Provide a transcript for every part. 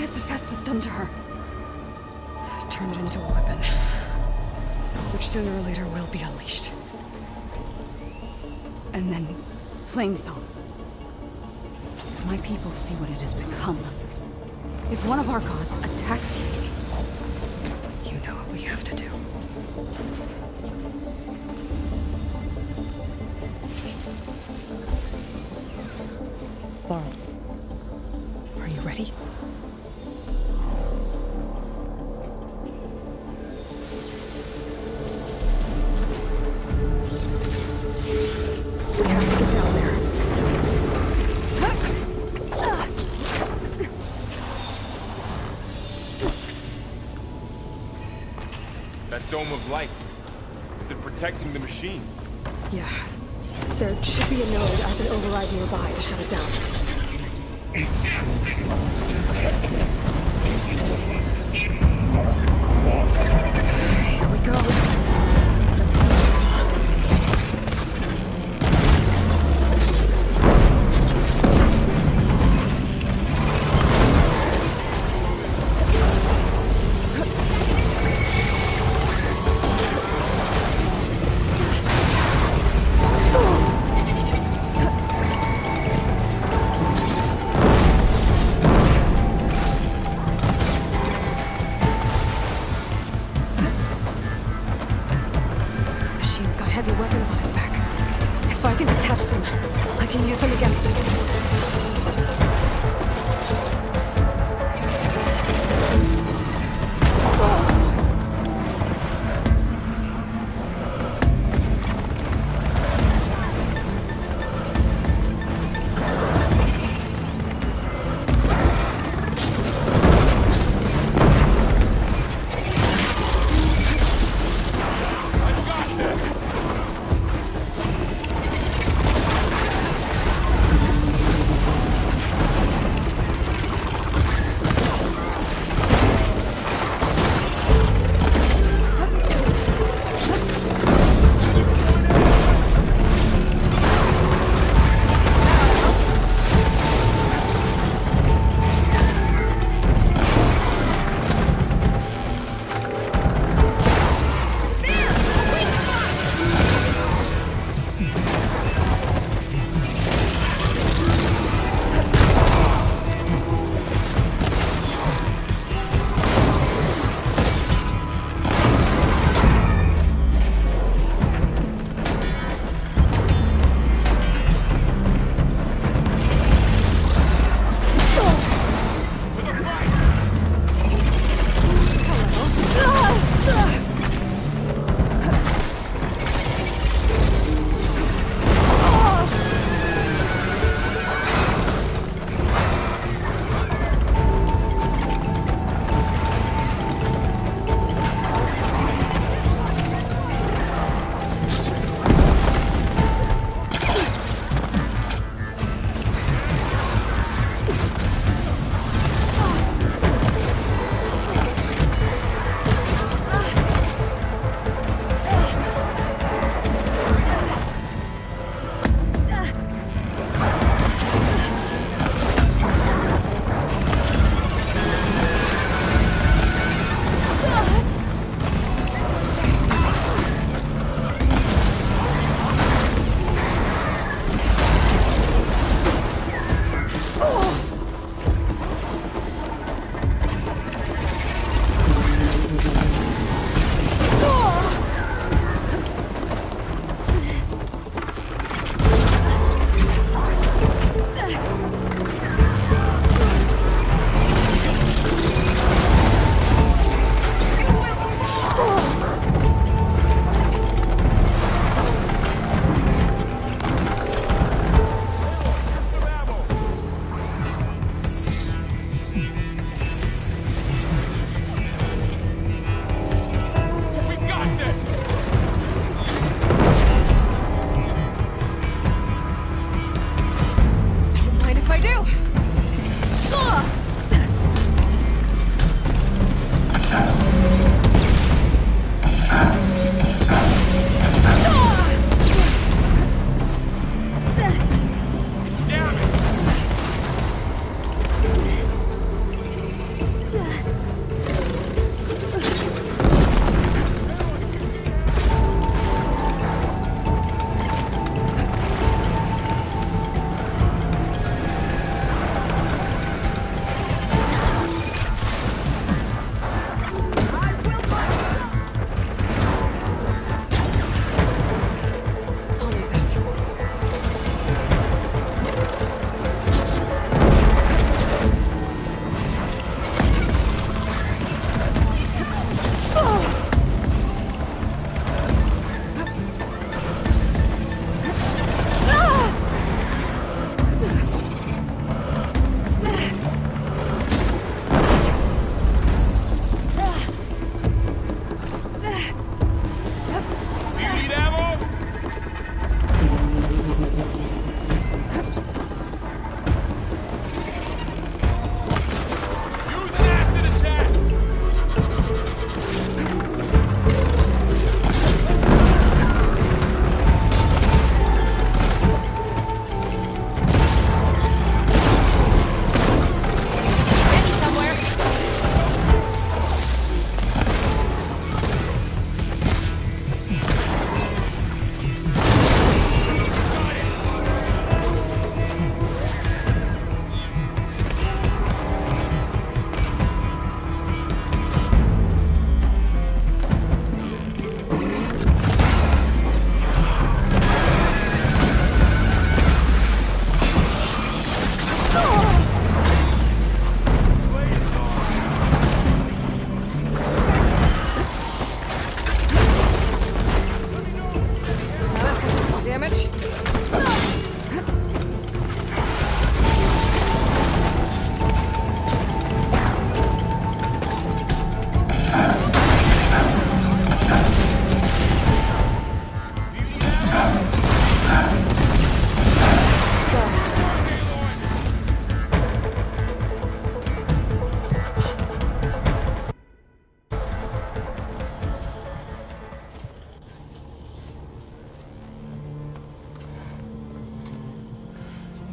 has Hephaestus done to her? Turn it into a weapon, which sooner or later will be unleashed. And then, Plainsong. If my people see what it has become, if one of our gods attacks them, you know what we have to do. Laurel, are you ready? We have to get down there. That dome of light, is it protecting the machine? Yeah. There should be a node I can override nearby to shut it down. Here we go. Heavy weapons on its back. If I can detach them, I can use them against it.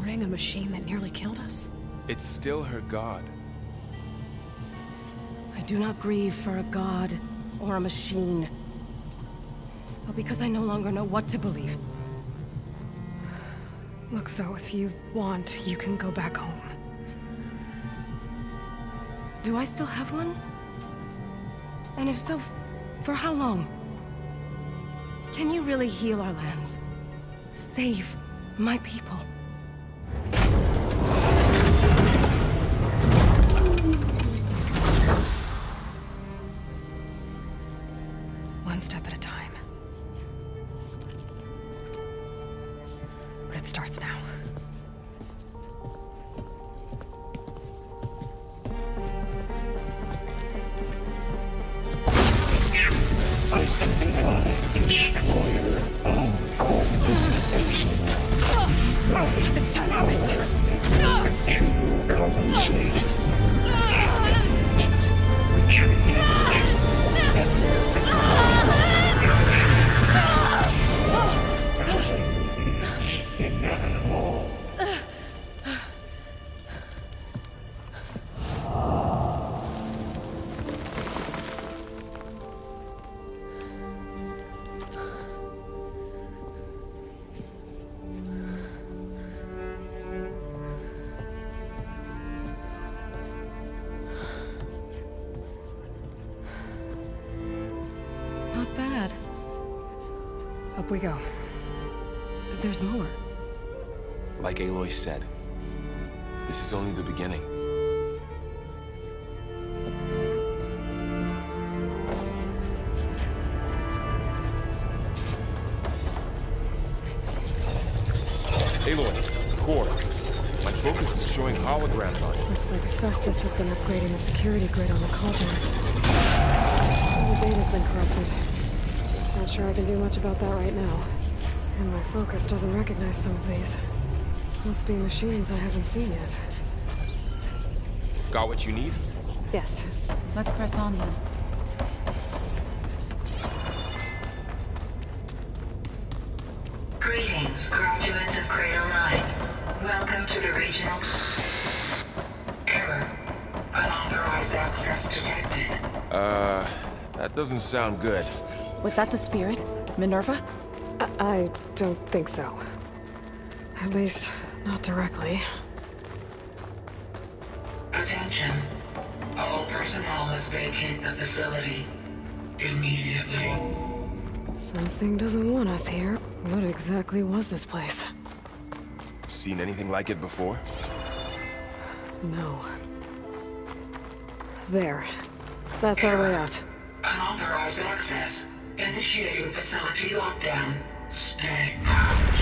supporting a machine that nearly killed us? It's still her god. I do not grieve for a god or a machine, but because I no longer know what to believe. Look, so if you want, you can go back home. Do I still have one? And if so, for how long? Can you really heal our lands? Save my people? One step at a time. But it starts now. It's time to harvest this. Not bad. Up we go. There's more. Like Aloy said, this is only the beginning. Aloy, core. My focus is showing holograms on it. Looks like Festus has been upgrading the security grid on the cauldrons. All the data's been corrupted. Not sure I can do much about that right now. And my focus doesn't recognize some of these. Must be machines I haven't seen yet. Got what you need? Yes. Let's press on then. Greetings, graduates of Cradle 9. Welcome to the regional... Error. Unauthorized access detected. That doesn't sound good. Was that the spirit? Minerva? I don't think so. At least, not directly. Attention. All personnel must vacate the facility immediately. Something doesn't want us here. What exactly was this place? Seen anything like it before? No. There. That's our way out. Unauthorized access. Initiating facility lockdown. Stay out.